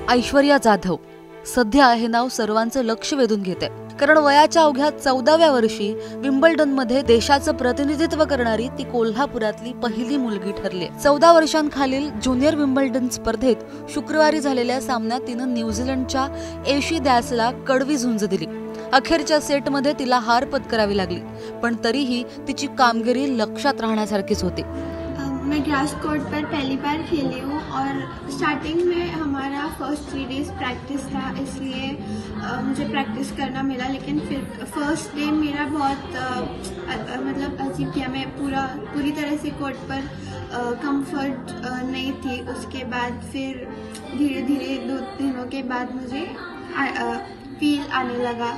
ऐश्वर्या जाधव सध्या हे नाव सर्वांचं लक्ष वेधून घेते, कारण वयाच्या अवघ्या 14व्या वर्षी विम्बल्डनमध्ये देशाचं प्रतिनिधित्व करणारी ती कोल्हापुरातली पहिली मुलगी ठरली. 14 वर्षांखालील ज्युनियर विम्बल्डन स्पर्धेत शुक्रवारी झालेल्या सामन्यात तिनं न्यूझीलंडच्या एशी दॅसला कडवी झुंज दिली. अखेरच्या सेटमध्ये तिला हार पत्करावी लागली, पण तरीही तिची कामगिरी लक्षात राहण्यासारखीच होती. मैं ग्रास कोर्ट पर पहली बार खेली हूँ और स्टार्टिंग में हमारा फर्स्ट 3 डेज प्रैक्टिस था, इसलिए मुझे प्रैक्टिस करना मिला. लेकिन फिर फर्स्ट डे मेरा बहुत मतलब अजीब किया. मैं पूरी तरह से कोर्ट पर कंफर्ट नहीं थी. उसके बाद फिर धीरे धीरे 2 दिनों के बाद मुझे फील आने लगा.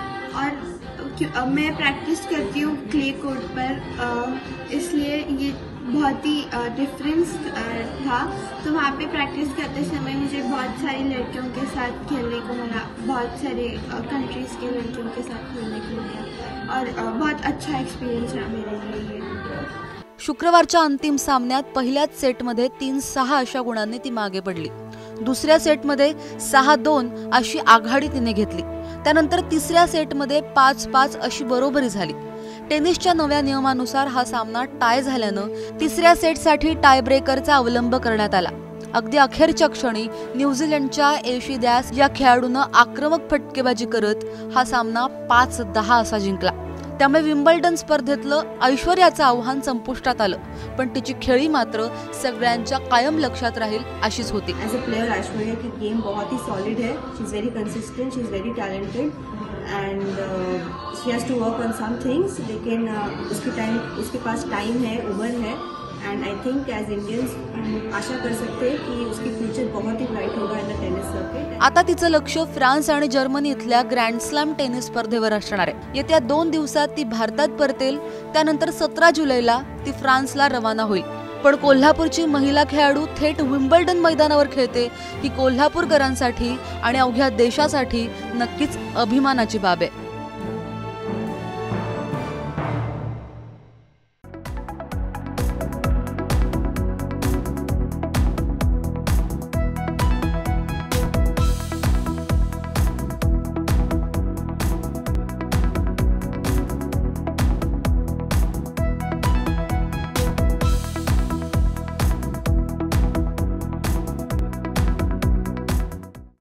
और मैं प्रैक्टिस करती हूँ क्ले कोर्ट पर, इसलिए ये बहुत ही डिफरेंस था. तो वहाँ पे प्रैक्टिस करते समय मुझे बहुत सारी लड़कियों के साथ खेलने को मिला, बहुत सारे कंट्रीज़ के लड़कियों के साथ खेलने को मिला और बहुत अच्छा एक्सपीरियंस रहा मेरे लिए. शुक्रवारच्या अंतिम सामन्यात पहिल्याच सेटमध्ये 3-6 अशा गुणांनी ती मागे पडली. दुसऱ्या सेटमध्ये 6-2 अशी आघाडी तिने घेतली. त्यानंतर तिसऱ्या सेटमध्ये 5-5 अशी बरोबरी झाली. टेनिसच्या नव्या नियमानुसार हा सामना टाय झाल्यानं तिसऱ्या सेटसाठी टाय ब्रेकरचा अवलंब करण्यात आला. अगदी अखेरच्या क्षणी न्यूझीलंडच्या एशी दॅस या खेळाडूनं आक्रमक फटकेबाजी करत हा सामना 5-10 असा जिंकला. त्यामुळे विम्बल्डन स्पर्धेतलं ऐश्वर्याचं आव्हान संपुष्टात आलं, पण तिची खेळी मात्र सगळ्यांच्या कायम लक्षात राहील अशीच होती. ॲज अ प्लेयर ऐश्वर्या की गेम बहुत ही सॉलिड है. She is very consistent, she is very talented and she has to work on some things. लेकिन उसके पास टाइम है, उम्र है and I think as Indians हम आशा कर सकते हैं कि उसकी फ्यूचर बहुत ही ब्राइट होगा इन द टेनिस सर्किट. आता तिचं लक्ष फ्रान्स आणि जर्मनी इथल्या ग्रँड स्लॅम टेनिस स्पर्धेवर असणार आहे. येत्या 2 दिवसात ती भारतात परतेल. त्यानंतर 17 जुलैला ती फ्रान्सला रवाना होईल. पण कोल्हापूरची महिला खेळाडू थेट विम्बल्डन मैदानावर खेळते ही कोल्हापूरकरांसाठी आणि अवघ्या देशासाठी नक्कीच अभिमानाची बाब आहे.